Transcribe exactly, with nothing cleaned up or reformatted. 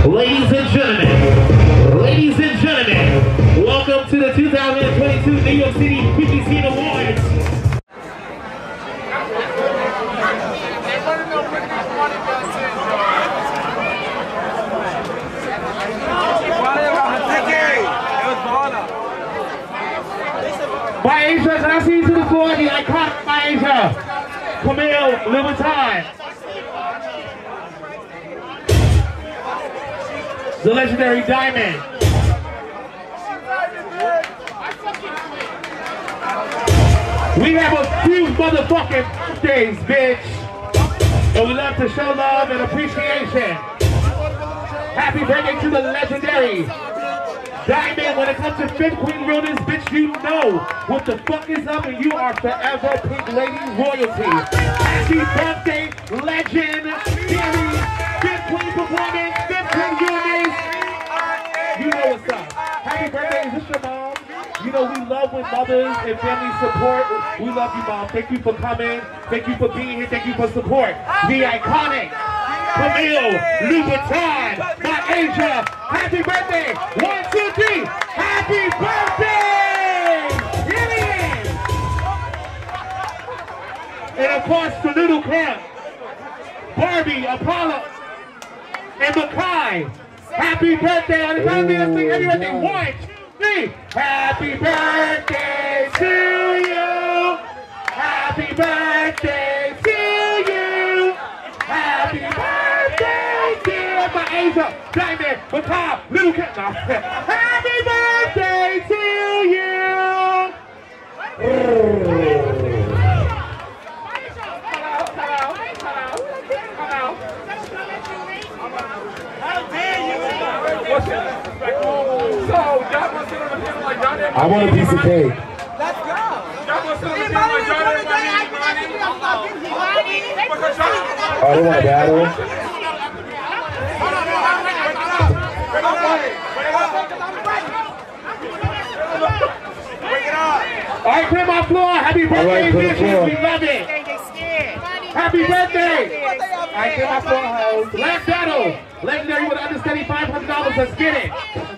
Ladies and gentlemen, ladies and gentlemen, welcome to the two thousand twenty-two New York City Kiki Scene Awards. BYRELL, can I see you to the floor? The iconic BYRELL, Camille Louboutin. The legendary Diamond. We have a few motherfucking birthdays, bitch. And we love to show love and appreciation. Happy birthday to the legendary Diamond. When it comes to fifth queen realness, bitch, you know what the fuck is up, and you are forever Pink Lady royalty. Happy birthday, legend, series, fifth queen performance, fifth queen realness. You know what's up. Happy birthday, is this your mom? You know we love when mothers and family support. We love you, mom. Thank you for coming. Thank you for being here. Thank you for support. The iconic Camille Louboutin, my Anja. Happy birthday! One, two, three. Happy birthday! Brilliant! And of course, the little camp, Barbie, Apollo, and Makai. Happy birthday! On the count of me, let's sing happy birthday. One, two, three. Happy birthday to you. Happy birthday to you. Happy birthday, dear my Anja, Diamond, Makai, little cat. No. Happy birthday to you. I want a piece of cake. Let's go. Oh, they want a battle? All right, clear my floor. Happy birthday, bitches. We love it. Happy birthday. All right, clear my floor, hoes. Last battle. Legendary with understudy five hundred dollars. Let's get it.